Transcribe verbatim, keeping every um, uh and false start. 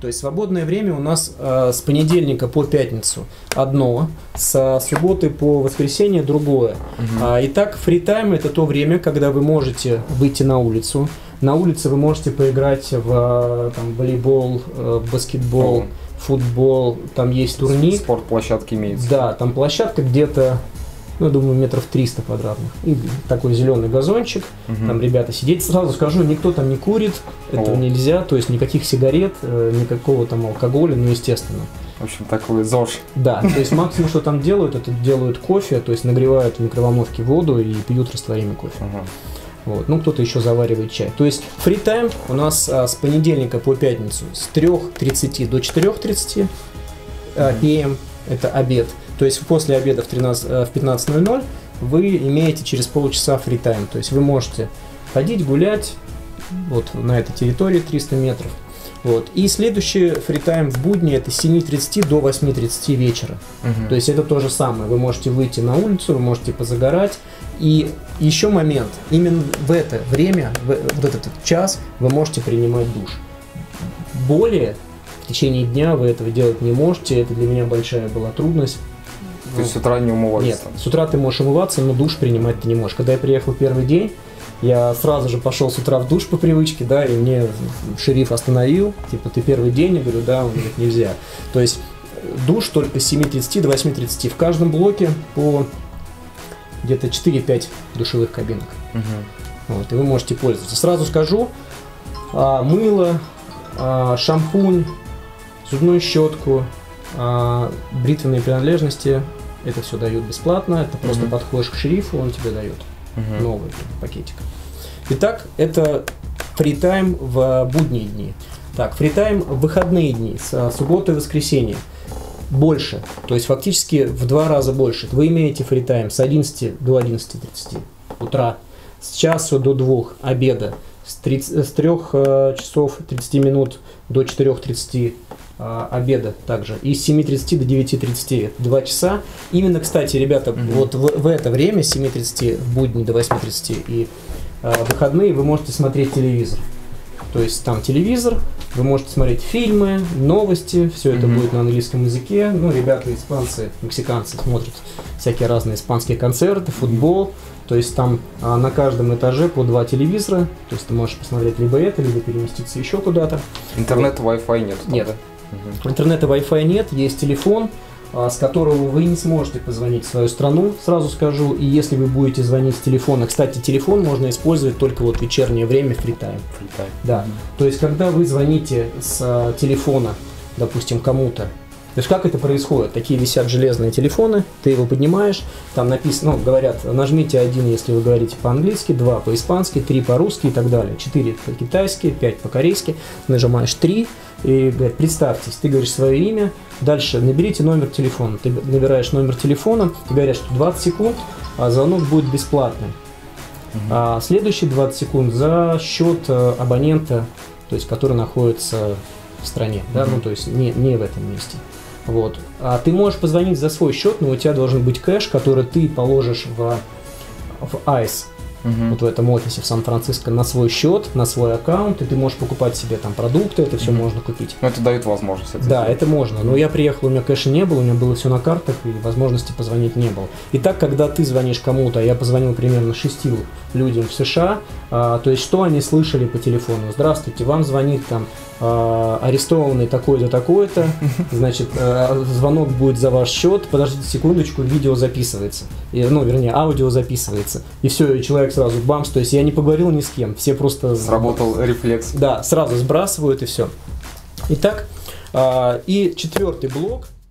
То есть свободное время у нас э, с понедельника по пятницу одно, с субботы по воскресенье другое. Угу. А, итак, фритайм — это то время, когда вы можете выйти на улицу. На улице вы можете поиграть в там, волейбол, баскетбол, О. футбол, там есть турнир. Спортплощадки имеется. Да, там площадка где-то, ну, я думаю, метров триста квадратных. И такой зеленый газончик, угу. там ребята сидеть. Сразу скажу, никто там не курит, этого О. нельзя, то есть никаких сигарет, никакого там алкоголя, ну, естественно. В общем, такой ЗОЖ. Да, то есть максимум, что там делают, это делают кофе, то есть нагревают в микроволновке воду и пьют растворимый кофе. Угу. Вот. Ну, кто-то еще заваривает чай. То есть фритайм у нас а, с понедельника по пятницу с трёх тридцати до четырёх тридцати а, пи эм, это обед. То есть после обеда в, в пятнадцать ноль ноль вы имеете через полчаса фритайм. То есть вы можете ходить, гулять вот на этой территории триста метров. Вот. И следующий фритайм в будни это с семи тридцати до восьми тридцати вечера. Угу. То есть это то же самое. Вы можете выйти на улицу, вы можете позагорать. И еще момент. Именно в это время, в вот этот час вы можете принимать душ. Более в течение дня вы этого делать не можете. Это для меня большая была трудность. То есть с утра не умываться? Нет, с утра ты можешь умываться, но душ принимать ты не можешь. Когда я приехал первый день, я сразу же пошел с утра в душ по привычке, да, и мне шериф остановил, типа, ты первый день, я говорю, да, он говорит, нельзя. То есть душ только с семи тридцати до восьми тридцати. В каждом блоке по где-то четыре-пять душевых кабинок. Угу. Вот, и вы можете пользоваться. Сразу скажу, а, мыло, а, шампунь, зубную щетку, а, бритвенные принадлежности, это все дают бесплатно, это просто угу. подходишь к шерифу, он тебе дает. Угу. Новый пакетик. Итак, это фритайм в будние дни. Так, фритайм в выходные дни, с субботы и воскресенье. Больше, то есть фактически в два раза больше. Вы имеете фритайм с одиннадцати до одиннадцати тридцати утра, с часу до двух обеда, с, тридцати, с трёх часов тридцати минут до четырёх тридцати а, обеда также, и с семи тридцати до девяти тридцати, два часа. Именно, кстати, ребята, mm-hmm. вот в, в это время, с семи тридцати в будни до восьми тридцати и а, выходные, вы можете смотреть телевизор. То есть там телевизор, вы можете смотреть фильмы, новости, все это mm-hmm. будет на английском языке. Ну, ребята, испанцы, мексиканцы смотрят всякие разные испанские концерты, футбол. То есть там а, на каждом этаже по два телевизора. То есть ты можешь посмотреть либо это, либо переместиться еще куда-то. Интернета, Wi-Fi нет? Нет. Угу. Интернета, Wi-Fi нет, есть телефон, а, с которого вы не сможете позвонить в свою страну, сразу скажу. И если вы будете звонить с телефона, кстати, телефон можно использовать только вот в вечернее время, фритайм. Фритайм. Да. То есть когда вы звоните с а, телефона, допустим, кому-то, то есть как это происходит? Такие висят железные телефоны, ты его поднимаешь, там написано, ну, говорят, нажмите один, если вы говорите по-английски, два по-испански, три по-русски и так далее, четыре по-китайски, пять по-корейски, нажимаешь три и говорят, представьтесь, ты говоришь свое имя, дальше наберите номер телефона, ты набираешь номер телефона, и говорят, что двадцать секунд, а звонок будет бесплатный. Uh-huh. А следующие двадцать секунд за счет абонента, то есть который находится в стране, uh-huh. да, ну то есть не, не в этом месте. Вот. А ты можешь позвонить за свой счет, но у тебя должен быть кэш, который ты положишь в, в айс, угу. вот в этом офисе в Сан-Франциско, на свой счет, на свой аккаунт, и ты можешь покупать себе там продукты, это все угу. можно купить. Ну, это дает возможность. Это да, это можно. Но я приехал, у меня кэша не было, у меня было все на картах, и возможности позвонить не было. Итак, когда ты звонишь кому-то, я позвонил примерно шести людям в США, а, то есть что они слышали по телефону? Здравствуйте, вам звонит там а, арестованный такой-то, такой-то, значит, а, звонок будет за ваш счет, подождите секундочку, видео записывается, и, ну, вернее, аудио записывается, и все, и человек сразу бамс, то есть я не поговорил ни с кем, все просто... Сработал рефлекс. Да, сразу сбрасывают и все. Итак, а, и четвертый блок.